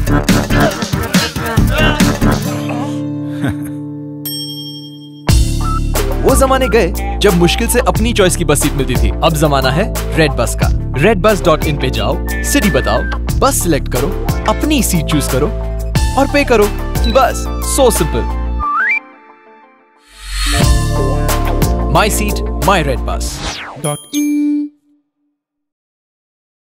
वो जमाने गए जब मुश्किल से अपनी चॉइस की बस सीट मिलती थी। अब जमाना है रेड बस का। redbus.in पे जाओ, सिटी बताओ, बस सिलेक्ट करो, अपनी सीट चूज करो और पे करो। बस, so simple. My seat, my red bus.